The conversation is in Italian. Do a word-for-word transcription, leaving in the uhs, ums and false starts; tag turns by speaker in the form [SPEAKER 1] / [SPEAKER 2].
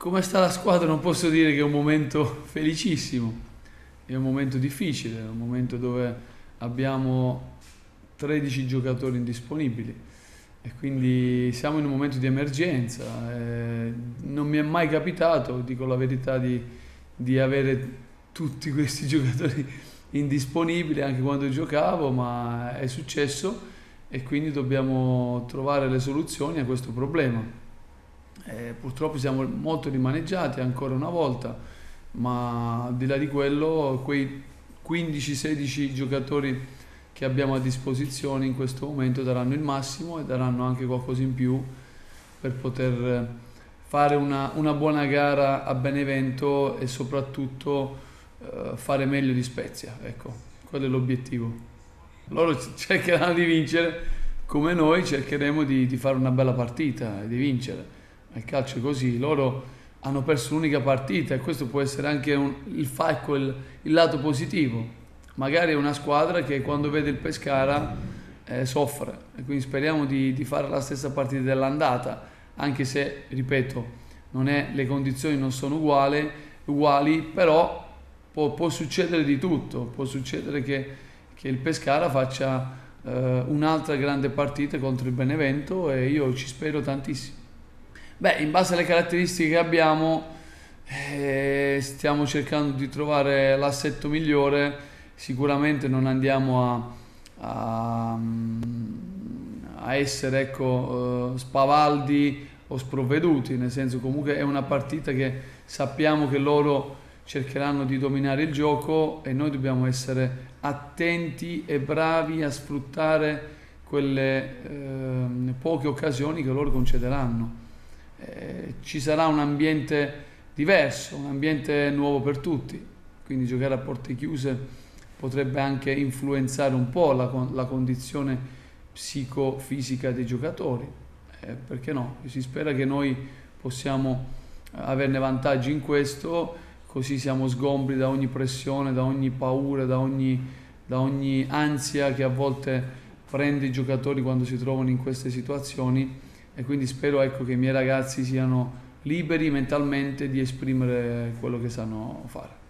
[SPEAKER 1] Come sta la squadra non posso dire che è un momento felicissimo, è un momento difficile, è un momento dove abbiamo tredici giocatori indisponibili e quindi siamo in un momento di emergenza. Eh, non mi è mai capitato, dico la verità, di, di avere tutti questi giocatori indisponibili anche quando giocavo, ma è successo e quindi dobbiamo trovare le soluzioni a questo problema. Eh, purtroppo siamo molto rimaneggiati ancora una volta, ma al di là di quello, quei quindici sedici giocatori che abbiamo a disposizione in questo momento daranno il massimo e daranno anche qualcosa in più per poter fare una, una buona gara a Benevento e soprattutto eh, fare meglio di Spezia. Ecco, quello è l'obiettivo. Loro cercheranno di vincere, come noi cercheremo di, di fare una bella partita e di vincere. Il calcio è così, loro hanno perso l'unica partita e questo può essere anche un, il falco, il, il lato positivo. Magari è una squadra che quando vede il Pescara eh, soffre e quindi speriamo di, di fare la stessa partita dell'andata, anche se, ripeto, non è, le condizioni non sono uguali, uguali però può, può succedere di tutto, può succedere che, che il Pescara faccia eh, un'altra grande partita contro il Benevento e io ci spero tantissimo. Beh, in base alle caratteristiche che abbiamo, eh, stiamo cercando di trovare l'assetto migliore. Sicuramente non andiamo a, a, a essere ecco, eh, spavaldi o sprovveduti, nel senso comunque è una partita che sappiamo che loro cercheranno di dominare il gioco e noi dobbiamo essere attenti e bravi a sfruttare quelle eh, poche occasioni che loro concederanno. Eh, ci sarà un ambiente diverso, un ambiente nuovo per tutti, quindi giocare a porte chiuse potrebbe anche influenzare un po' la, la condizione psicofisica dei giocatori, eh, perché no? Si spera che noi possiamo averne vantaggi in questo, così siamo sgombri da ogni pressione, da ogni paura, da ogni, da ogni ansia che a volte prende i giocatori quando si trovano in queste situazioni. E quindi spero ecco, che i miei ragazzi siano liberi mentalmente di esprimere quello che sanno fare.